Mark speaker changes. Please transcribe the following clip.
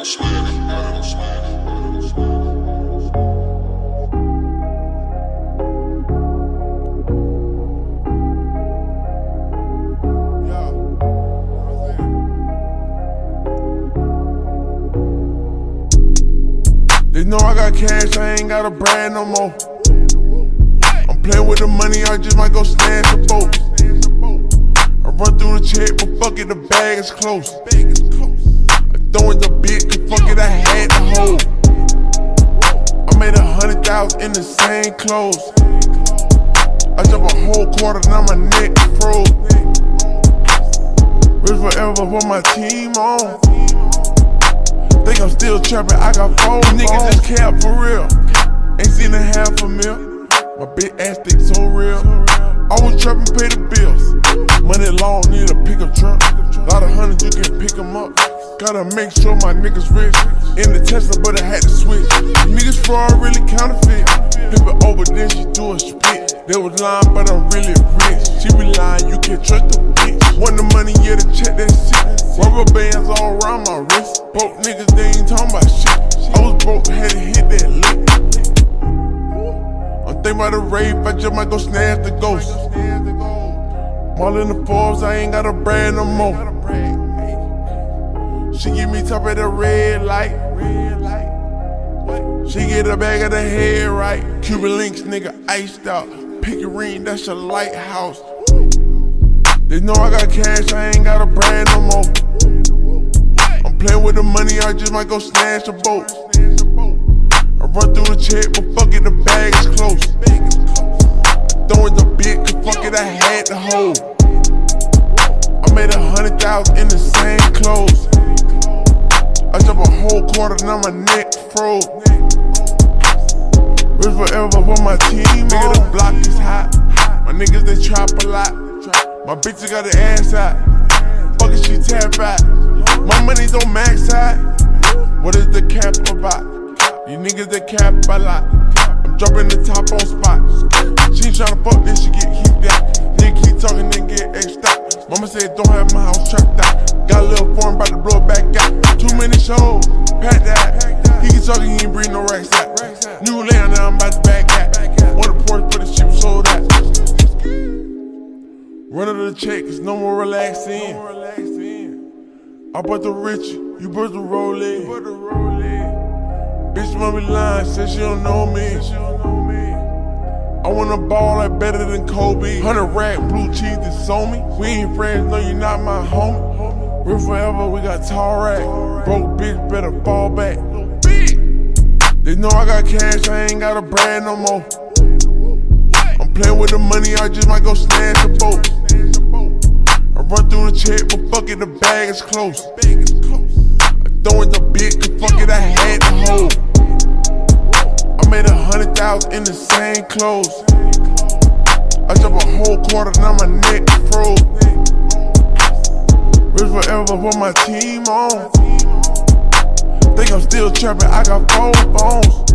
Speaker 1: They know I got cash, I ain't got a brand no more. I'm playing with the money, I just might go snatch a boat. I run through the check, but fuck it, the bag is close. I throwing the bitch, cause fuck it, I had to hold. I made 100,000 in the same clothes. I jump a whole quarter, now my neck froze. Rich forever with my team on. Think I'm still trapping, I got 4 niggas just cap for real. Ain't seen a half a mil. My big ass think so real. I was trapping, pay the bills. Money long, need a pickup truck. Lot of hundreds, you can pick them up. Gotta make sure my niggas rich. In the Tesla, but I had to switch. Niggas fraud, really counterfeit. Flip it over, then she do a split. They was lying, but I'm really rich. She be lying, you can't trust the bitch. Want the money, yeah, to check that shit. Rubber bands all around my wrist. Broke niggas, they ain't talking about shit. I was broke, had to hit that lick. I'm thinking about the rape, I just might go snatch the ghost. All in the Forbes, I ain't got a brand no more. She give me top of the red light. She get a bag of the head right. Cuban links, nigga, iced out. Pick a ring, that's your lighthouse. They know I got cash, I ain't got a brand no more. I'm playing with the money, I just might go snatch a boat. I run through the check, but fuck it, the bag is close. Throwing the bitch, cause fuck it, I had to hold. I made 100,000 in the same clothes. I jump a whole quarter, now my neck froze. Rich forever with my team, nigga, the block is hot. My niggas, they trap a lot. My bitches got the ass out. Fuck it, she tap out. My money don't max out. What is the cap about? You niggas, they cap a lot. I'm dropping the top on spots. She ain't tryna fuck this, she get heaped out. Nigga keep talking, then get extra. Mama said don't have my house trapped out. Got a little foreign, about to blow it back out. Too many shows, pack that. He keep talking, he ain't bring no racks out. New land, now I'm about to back out. Want a Porsche for the ship sold out. Run to the check, it's no more relaxing. I bought the rich, you bought the roll in. Bitch mama be lying, said she don't know me. I wanna ball like better than Kobe. 100 rack, blue cheese that's on me. We ain't friends, no you not my homie. We're forever, we got tall rack. Broke bitch, better fall back. They know I got cash, I ain't got a brand no more. I'm playing with the money, I just might go snatch a boat. I run through the check, but fuck it, the bag is close. I throwing the bitch, cause fuck it, I had to hold. I made 100,000 in the same clothes. I jump a whole quarter, now my neck froze. Rich forever with my team on. Think I'm still trapping, I got 4 phones.